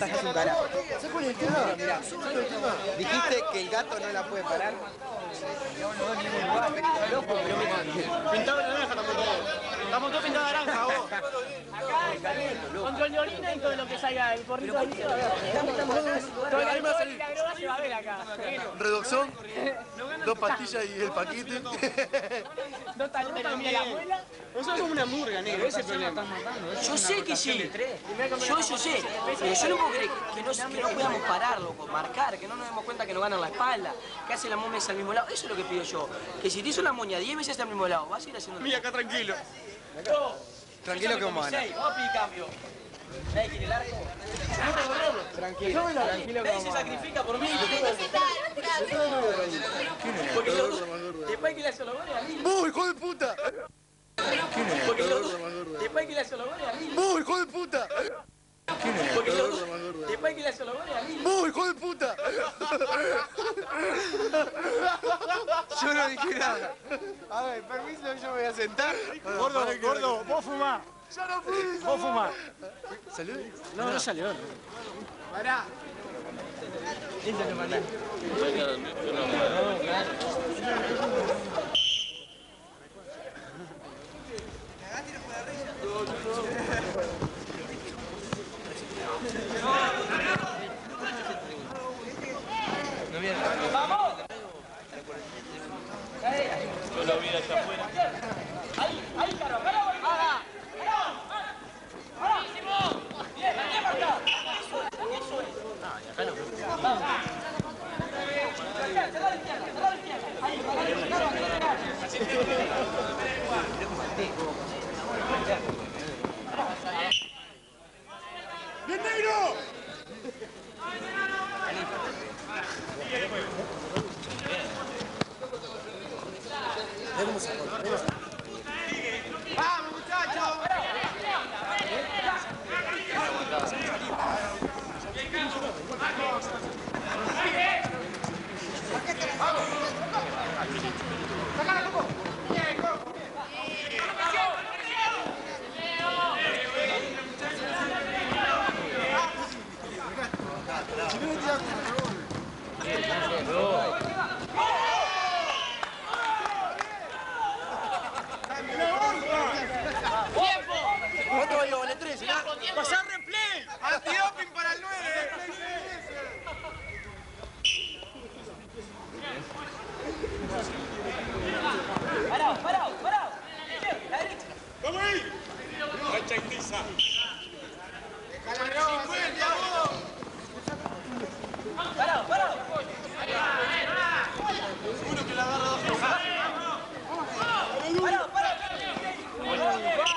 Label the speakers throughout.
Speaker 1: atajás un carajo. ¿Sabes cuál es el tema? Mirá, ¿sabes cuál es el tema? Dijiste que el gato no la puede parar.
Speaker 2: Pintado de naranja estamos todos. Estamos todos pintados de naranja, vos.
Speaker 3: Control de orina y todo lo que salga el porrito ahí se va a ver. Todo el alcohol y la droga se va a ver acá.
Speaker 4: Redoxón, 2 pastillas y el paquete.
Speaker 3: 2 talones de la abuela.
Speaker 2: Eso es como una murga, negro, ese es el problema.
Speaker 5: Yo sé que sí. Yo sé. Pero yo no puedo creer que no podamos parar, loco, marcar, que no nos demos cuenta que nos ganan la espalda, que hace la momia al mismo lado. Eso es lo que pido yo. Que si te hizo la moña 10 veces al mismo lado, vas a ir haciendo...
Speaker 2: Mira, acá tranquilo.
Speaker 1: Tranquilo que vamos a ganar.
Speaker 5: Vamos a pedir cambio. ¿Nadie quiere el arco?
Speaker 1: Tranquilo que
Speaker 5: Nadie
Speaker 1: vamos
Speaker 5: se
Speaker 1: a ganar.
Speaker 5: sacrifica por mí. Porque los dos, después que le hace los goles a mí.
Speaker 4: ¡Vos, hijo de puta!
Speaker 5: Porque los dos, después que le hace los goles a mí.
Speaker 4: ¡Vos, hijo de puta!
Speaker 5: Porque los dos, después que le hace los goles a mí.
Speaker 4: ¡Vos, hijo de puta!
Speaker 1: Yo no dije nada. A ver, permiso, yo me voy a sentar.
Speaker 2: Gordo, vos fumá.
Speaker 4: ¡Ya no fui!
Speaker 2: Vos fumá.
Speaker 4: ¿Salió?
Speaker 2: No salió.
Speaker 1: Pará.
Speaker 5: ¡Vamos!
Speaker 2: Yo lo vi allá afuera.
Speaker 5: Ahí, caro, ¡para! ¡Buenísimo! ¡Bien, Marta! Eso es.
Speaker 2: Ah, y acá no.
Speaker 5: Vamos. Cerrá la izquierda. Ahí,
Speaker 4: ¡Bien, negro!
Speaker 1: ¡Vamos, muchachos!
Speaker 4: ¿Cuánto valió? ¿Vale 13?
Speaker 2: ¡Pasar replay!
Speaker 1: ¡Antidoping para el 9!
Speaker 5: Parado. La derecha.
Speaker 2: ¡Vamos ahí! ¡Racha y tiza!
Speaker 5: Parado.
Speaker 2: Uno que la agarra dos.
Speaker 5: Parado.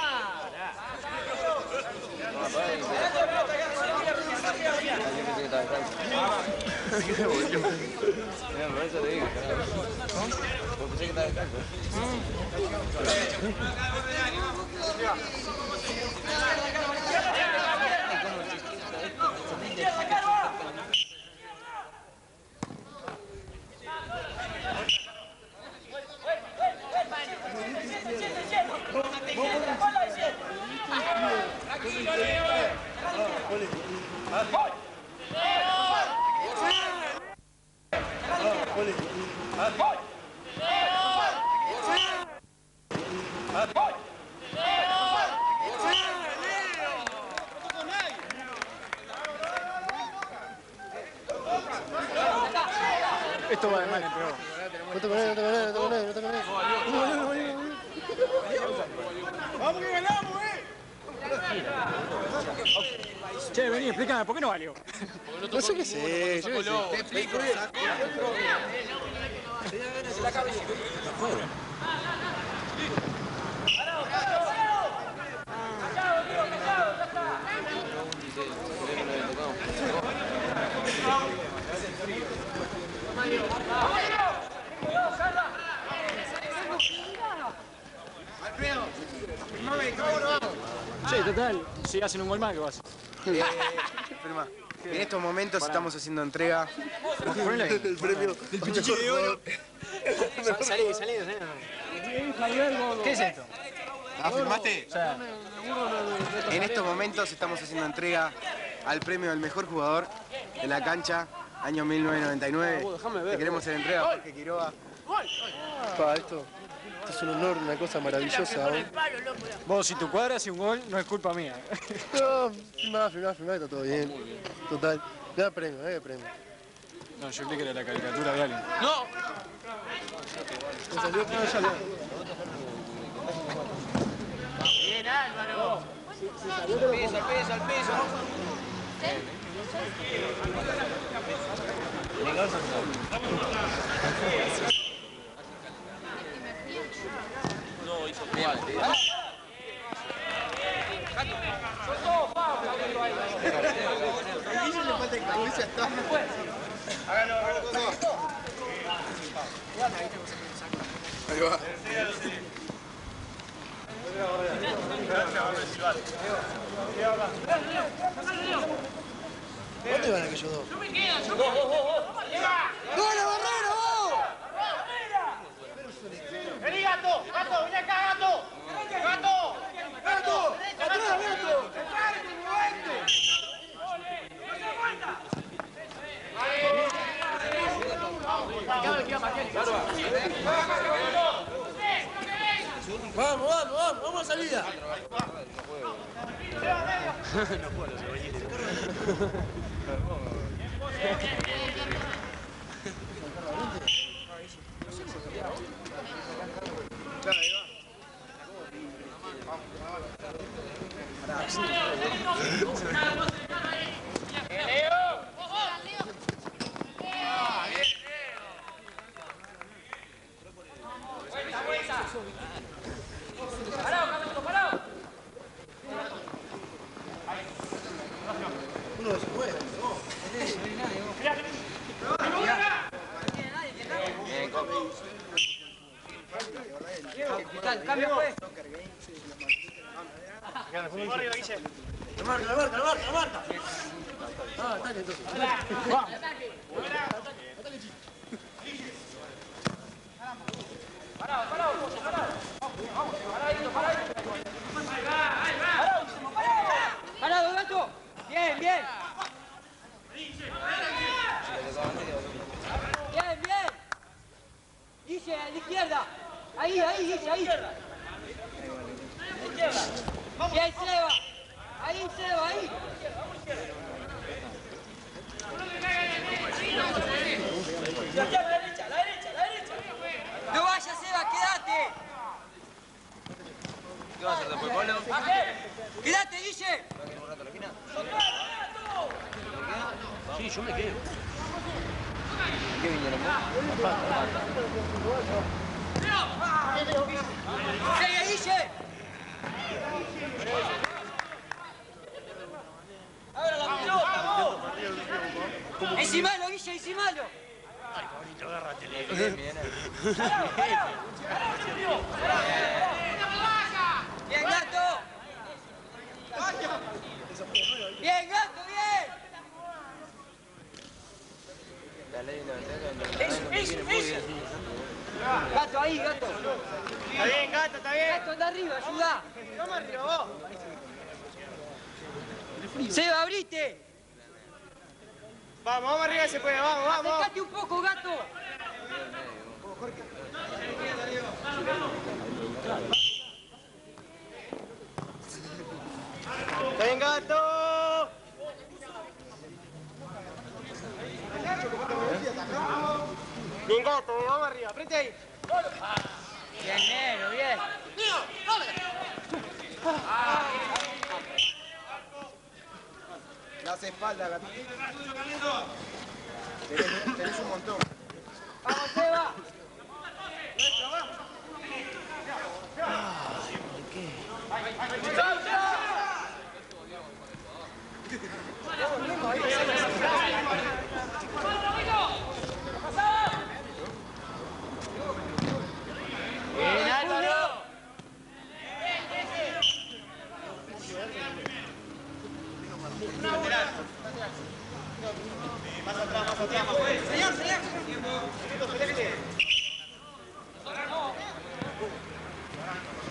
Speaker 2: Esto va de mal en peor.
Speaker 4: No te conectes.
Speaker 2: ¡Vamos que ganamos, Che, vení, explícame, ¿por qué no valió?
Speaker 4: No sé qué sé, yo qué sé.
Speaker 1: Te explico.
Speaker 2: Che, total, si hacen un gol más, ¿qué vas?
Speaker 1: Firma. En estos momentos estamos haciendo entrega.
Speaker 4: El premio.
Speaker 2: El pichichi de oro.
Speaker 5: Salí.
Speaker 2: ¿Qué es esto?
Speaker 1: ¿La firmaste? En estos momentos estamos haciendo entrega al premio del mejor jugador de la cancha, año 1999. Te queremos hacer entrega, Jorge Quiroga.
Speaker 4: Esto es un honor, una cosa maravillosa.
Speaker 2: Vos, si tu cuadra hace un gol, no es culpa mía.
Speaker 4: No, filmá, está todo bien. Total. Ya premio, premio.
Speaker 2: No, yo creí que era la caricatura de alguien.
Speaker 5: ¡No!
Speaker 4: Me salió, no, ya no.
Speaker 3: Bien, Álvaro.
Speaker 5: Al piso, al piso. No, hizo igual.
Speaker 4: Ahí va. ¿Dónde van aquellos dos?
Speaker 3: Yo me quedo, yo me quedo.
Speaker 1: ¡Gol, Barrero!
Speaker 3: ¡Vení, gato! ¡Gato! ¡Vení acá, gato! ¡Gato! ¡Gato! ¡Atrás, gato!
Speaker 5: Vamos a salida. Cambio, pues.
Speaker 4: La marca. Ah, está bien, entonces. Vamos.
Speaker 5: Parado, gato. Bien. Bien. Guille, a la izquierda. Ahí, Guille, ahí. Bien, Seba. Ahí, Seba, ahí. La derecha. No vayas, Seba, quédate.
Speaker 1: ¿Qué vas a hacer después, Pablo?
Speaker 5: Quédate, Guille.
Speaker 2: Sí, yo me quedo.
Speaker 1: ¿Qué vinieron?
Speaker 5: ¡Sigue, Guille! ¡Ahora la pelota, vos! ¡Encimalo, Guille, encimalo!
Speaker 2: Ay, Pablito, agárrate.
Speaker 5: ¡Bien, gato! ¡Bien, gato, bien! Gato, ahí, gato.
Speaker 3: Está bien, gato, está bien.
Speaker 5: Gato, anda arriba, ayuda.
Speaker 3: Vamos arriba, vos.
Speaker 5: Seba, abrite.
Speaker 3: Vamos arriba se puede, vamos.
Speaker 5: Acercate un poco, gato.
Speaker 3: Está bien, gato. Bien, gato, vamos arriba, frente ahí.
Speaker 5: Bien, negro, bien.
Speaker 1: Las espaldas, gatito. Tenés un montón.
Speaker 5: ¡Vamos, Seba!
Speaker 3: Bien, Álvaro. Más atrás, Señor.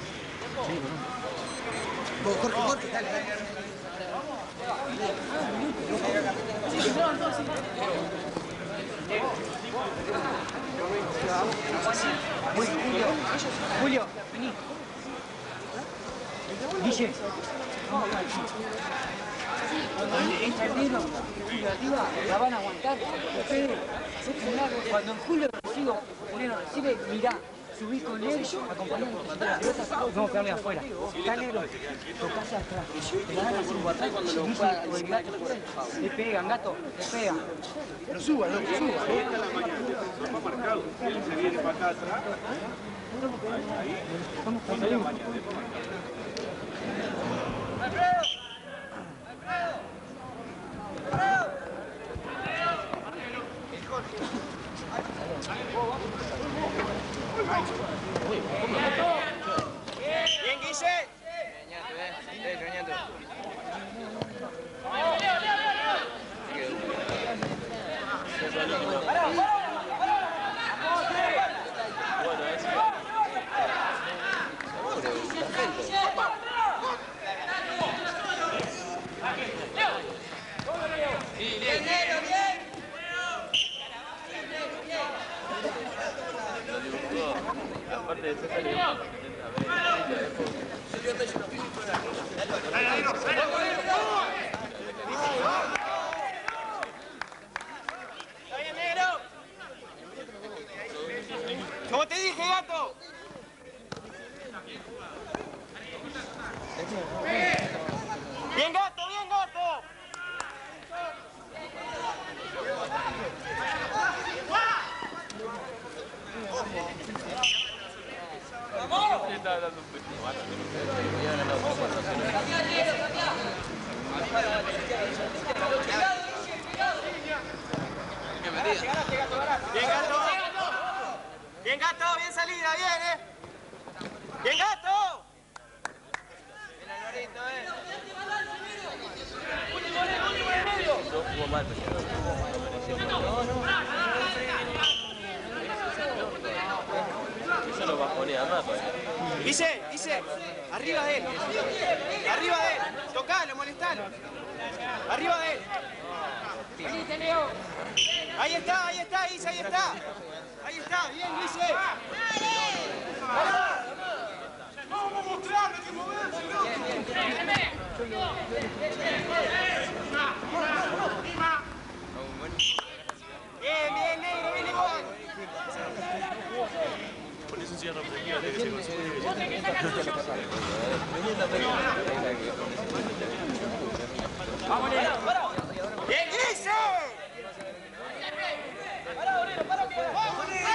Speaker 1: Vos, Jorge, dale.
Speaker 3: Julio, vení. Guille. Entra el negro, arriba, la van a aguantar. Cuando en Julio recibe, mirá, subí con él, acompañando la pelota, vamos a pegarle afuera. Está negro, tocás atrás. Te van a hacer un guatán cuando lo juega. Le pegan, gato, le pegan.
Speaker 4: Lo suba, loco, suba.
Speaker 6: Va marcado, él se viene para acá atrás.
Speaker 2: Bien, Guille. Como te dije, gato. Bien, gato, bien, gato. Bien, gato. Bien, gato, bien salida, bien, Bien, gato. Bien, Alvarito, Yo jugó mal, Eso lo bajonea más, Dice, arriba de él. Arriba de él. Tocalo, molestalo. Arriba de él. Ahí está, Guise, ahí está. Ahí está, bien, Guise. Vamos a mostrarle que moverse, ¿no? Bien, negro, bien igual.
Speaker 6: Por eso cierra prendida, que se consume.
Speaker 2: Vamos, negro. Bien, Guise. ¡Vamos, negro!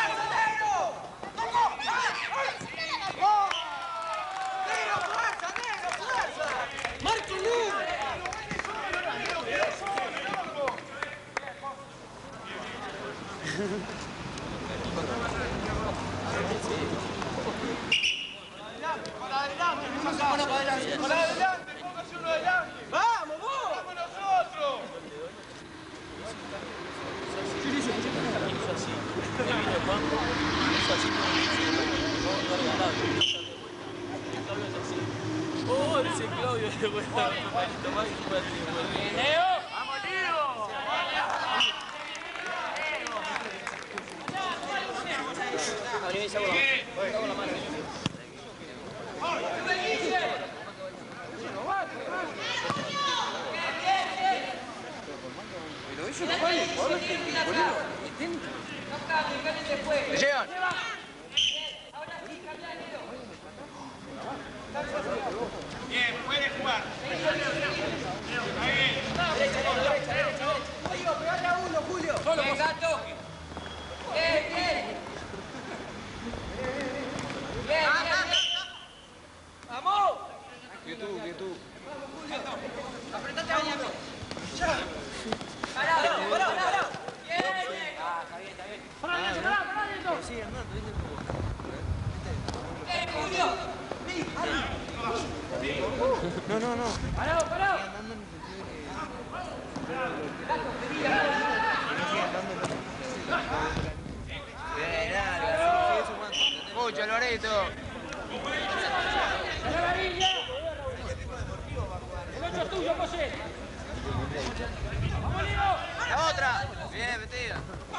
Speaker 2: Para adelante, póngase uno adelante. ¡Vamos, vos! ¡Vamos nosotros!
Speaker 6: Oh, dice Claudio de vuelta.
Speaker 2: ¡Leo! ¡Vamos, Leo!
Speaker 1: Pero eso no vale,
Speaker 2: ¡Le llevan! Bien, puede jugar. Derecha. Pegale a uno, Julio. Solo, gato. Bien. ¡Vamos! YouTube. Apretate a uno. Pará. Bien. Está bien. Pará. Sí, Hernando, Julio. No. Pará. Mucho, Loreto. El 8 es tuyo, José.
Speaker 5: La otra. Bien, metida.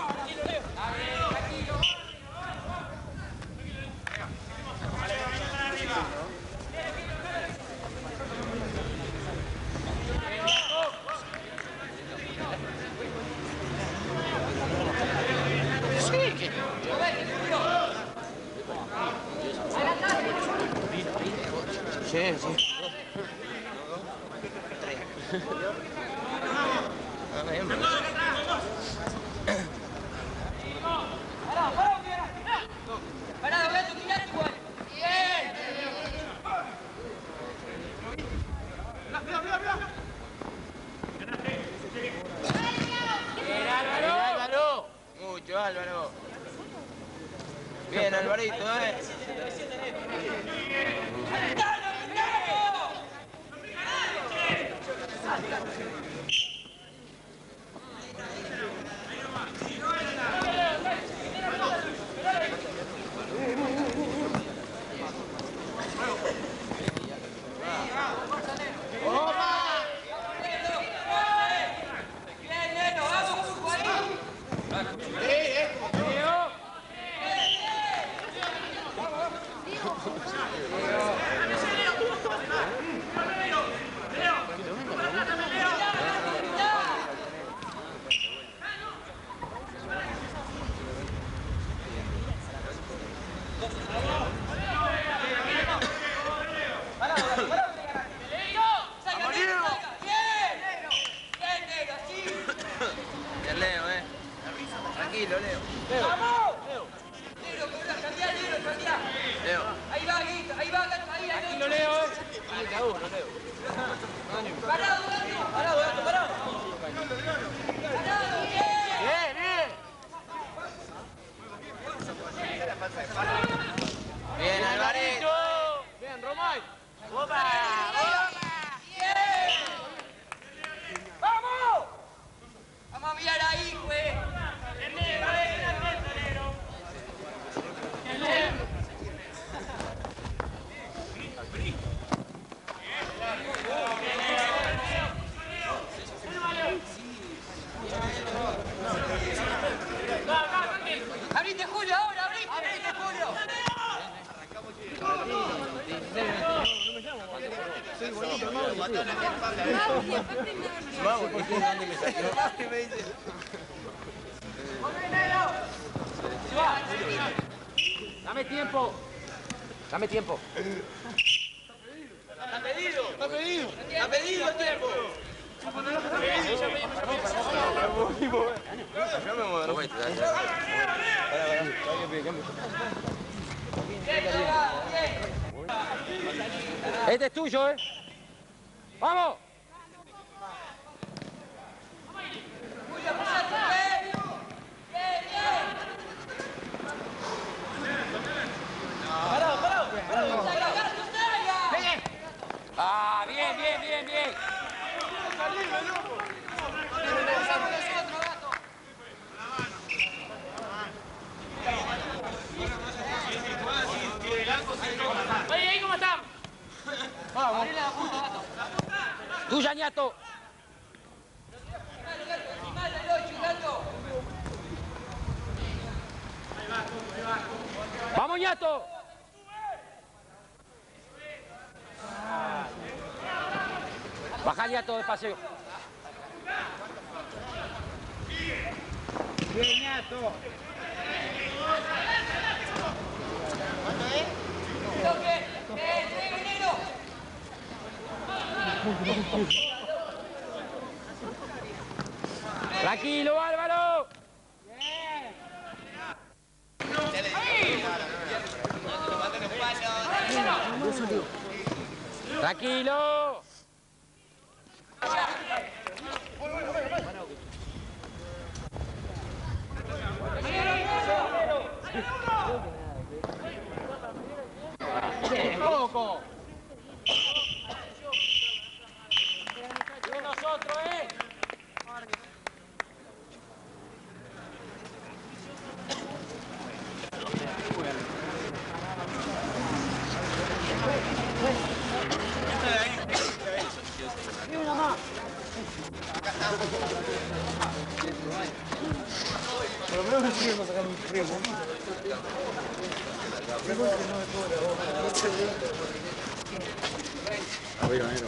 Speaker 5: Sí, sí. Mucho, Álvaro. Bien, Alvarito, Tranquilo, Leo. ¡Vamos! Leo. Leo. Ahí va, ahí va, ahí. Tranquilo, Leo, Leo. Parado, gato, parado. Parado, bien. Bien, Alvarito. Bien, Romay. ¡Opa! ¡Bien! ¡Vamos! Vamos a mirar ahí, güey. ¡Abrite, Julio, ahora! ¡Abrite, Julio! Dame tiempo. Está pedido el tiempo.
Speaker 7: Este es tuyo, ¿eh? ¡Vamos! ¡Ah, bien!
Speaker 5: Oye, ¿ahí cómo están?
Speaker 7: ¡Vamos! ¡Tuya, ñato! ¡Vamos, ñato! Baja, ñato, despacio.
Speaker 2: Bien, ñato.
Speaker 7: Tranquilo, Álvaro. Tranquilo. Poco. De nosotros,
Speaker 3: Ni una más. Por lo menos no estuvimos sacando un primo.
Speaker 1: Abuelo negro.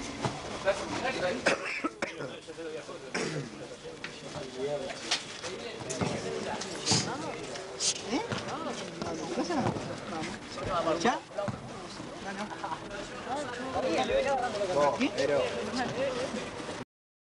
Speaker 3: ¿Ya?
Speaker 1: Vos, pero...